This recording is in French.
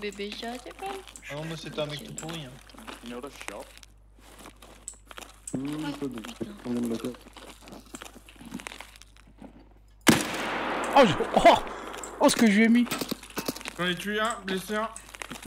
bébé, j'arrête pas. Ah non, moi c'était un mec tout pourri. Hein. You know the shop? Oh, oh, oh, ce que je lui ai mis. J'en ai tué un, blessé un.